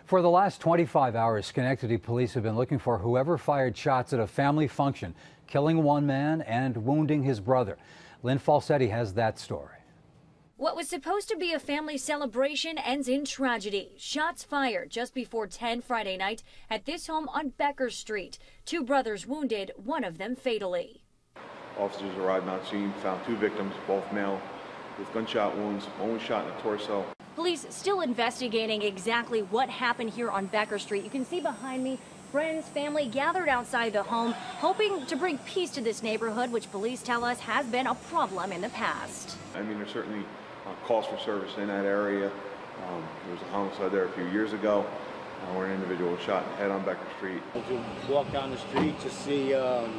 For the last 25 hours, Schenectady police have been looking for whoever fired shots at a family function, killing one man and wounding his brother. Lynn Falsetti has that story. What was supposed to be a family celebration ends in tragedy. Shots fired just before 10 Friday night at this home on Becker Street. Two brothers wounded, one of them fatally. Officers arrived on scene, found two victims, both male, with gunshot wounds. One was shot in the torso. Police still investigating exactly what happened here on Becker Street. You can see behind me, friends, family gathered outside the home, hoping to bring peace to this neighborhood, which police tell us has been a problem in the past. I mean, there's certainly calls for service in that area. There was a homicide there a few years ago where an individual was shot in the head on Becker Street. As you walk down the street to see,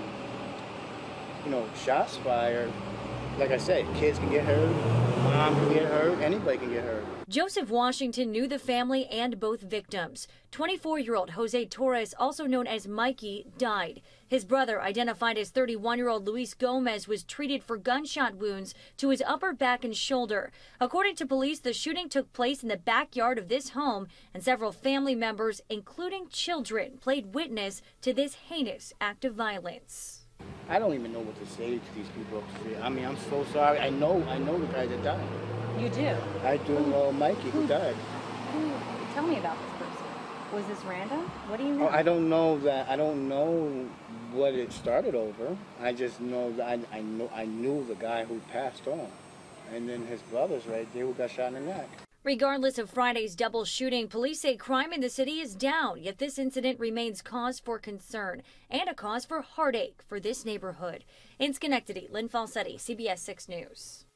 shots fired, like I said, kids can get hurt, mom can get hurt, anybody can get hurt. Joseph Washington knew the family and both victims. 24-year-old Jose Torres, also known as Mikey, died. His brother, identified as 31-year-old Luis Gomez, was treated for gunshot wounds to his upper back and shoulder. According to police, the shooting took place in the backyard of this home, and several family members, including children, played witness to this heinous act of violence. I don't even know what to say to these people up the street. I mean, I'm so sorry. I know the guy that died. You do? I do know Mikey who died. Tell me about this person. Was this random? What do you know? Oh, I don't know that. I don't know what it started over. I just know that I knew the guy who passed on. And then his brothers right there who got shot in the neck. Regardless of Friday's double shooting, police say crime in the city is down, yet this incident remains cause for concern and a cause for heartache for this neighborhood. In Schenectady, Lynn Falsetti, CBS 6 News.